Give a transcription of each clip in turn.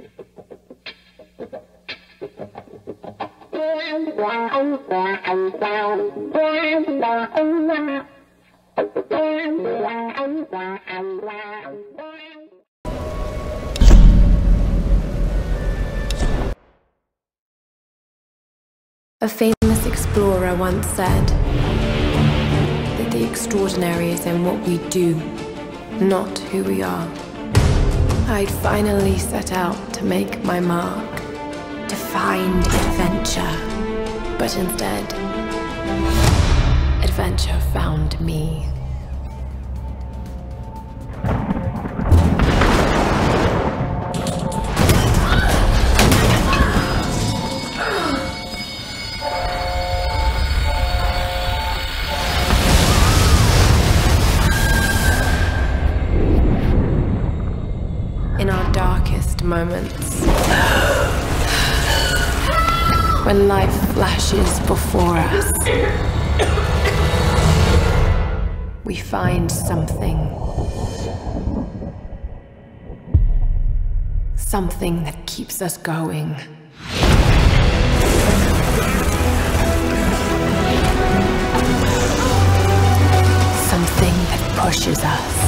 A famous explorer once said that the extraordinary is in what we do, not who we are. I'd finally set out to make my mark, to find adventure, but instead, adventure found me. In our darkest moments, when life flashes before us, we find something that keeps us going. Something that pushes us.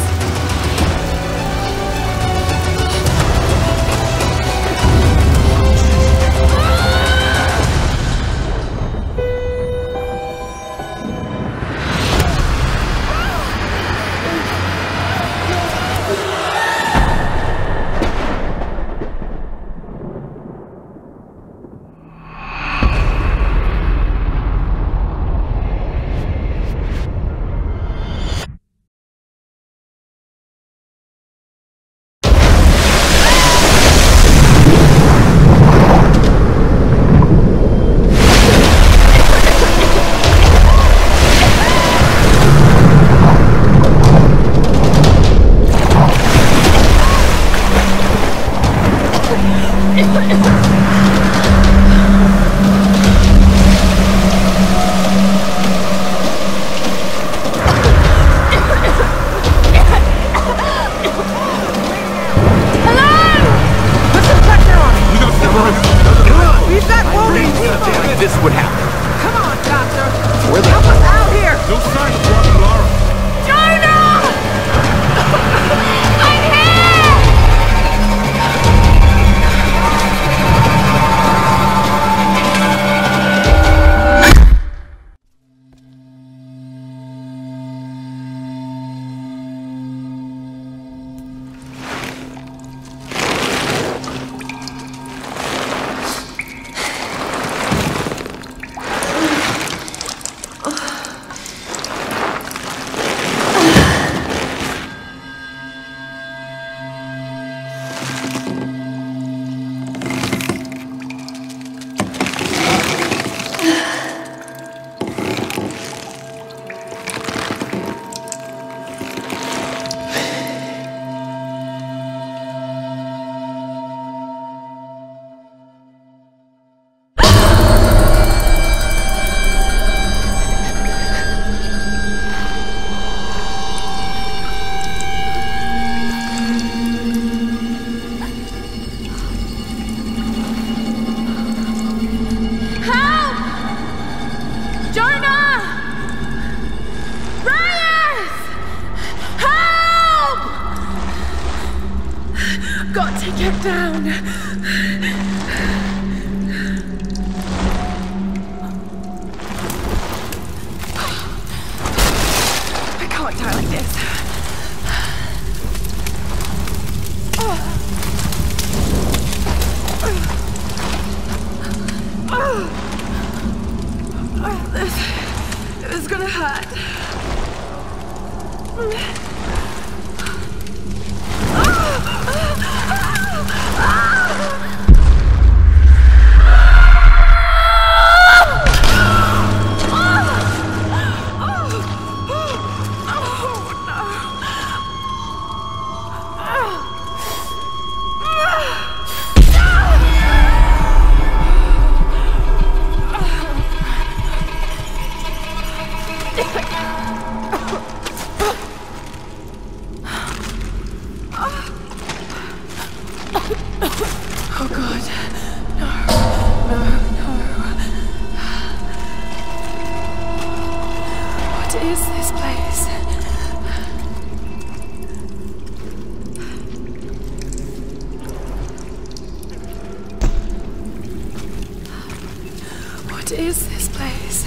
This would happen. Come on, Doctor! Where the Help us out here! No sign of Robin Lara. Jonah! I'm here! Got to get down. I can't die like this. This is gonna hurt. Oh God. No. No. No. What is this place? What is this place?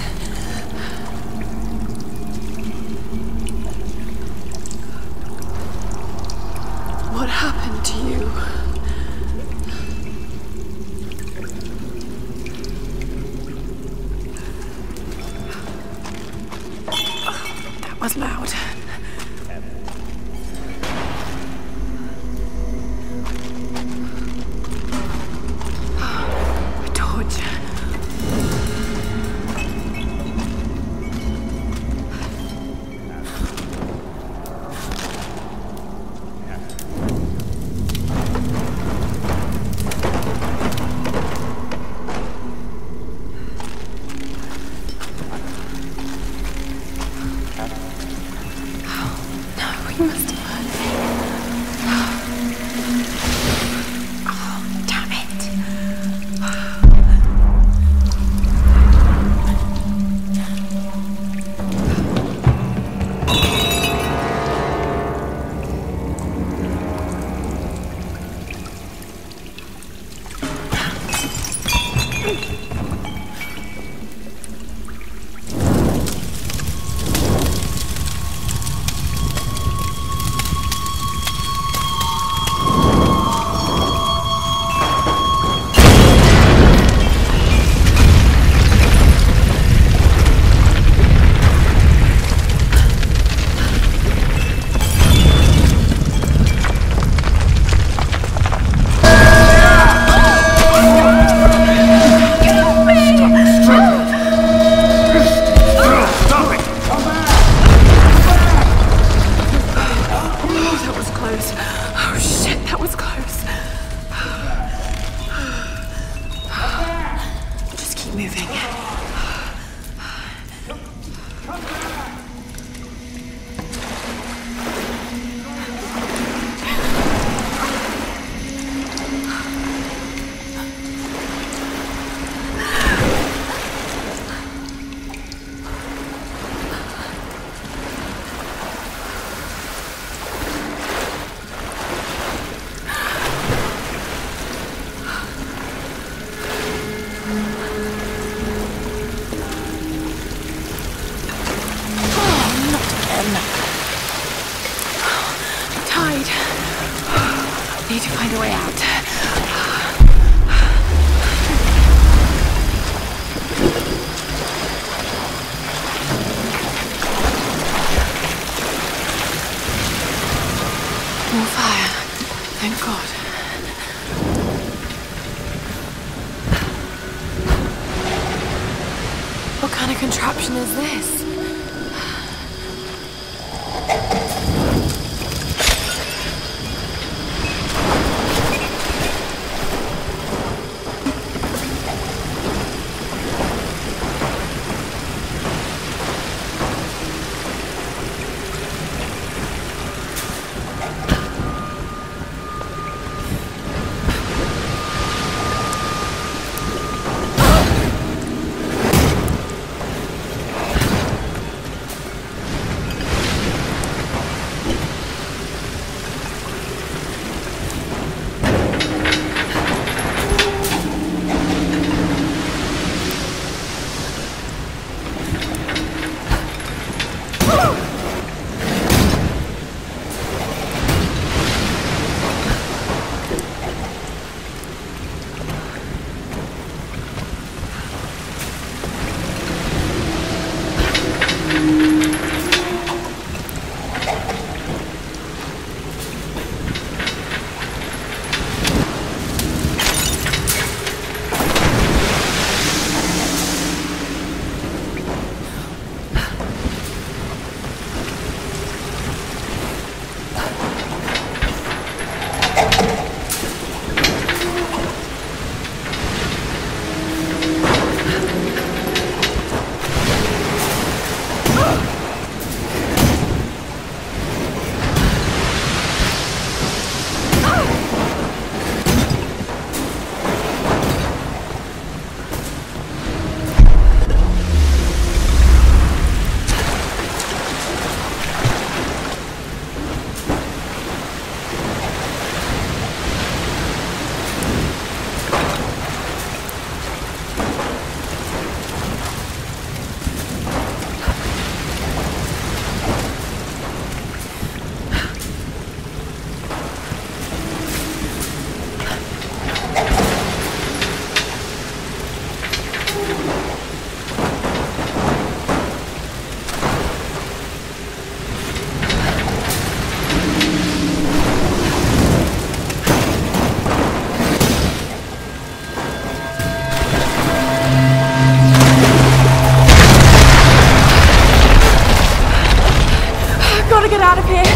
What happened to you? That was loud. A torch. You must have heard me. Oh, damn it. Moving. Tide. Need to find a way out. More fire. Thank God. What kind of contraption is this? out of here.